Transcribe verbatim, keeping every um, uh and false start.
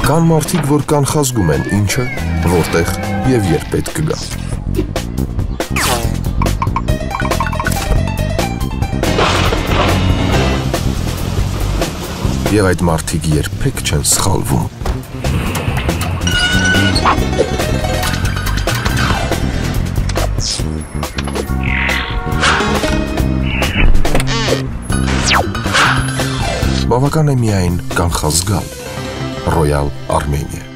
Կան մարդիկ, որ կանխազգում են ինչը, որտեղ և երբ պետք կգա։ Եվ այդ մարդիկ երբեք չեն սխալվում։ Բավական է միայն կանխազգալ Ռոյալ Արմենիա։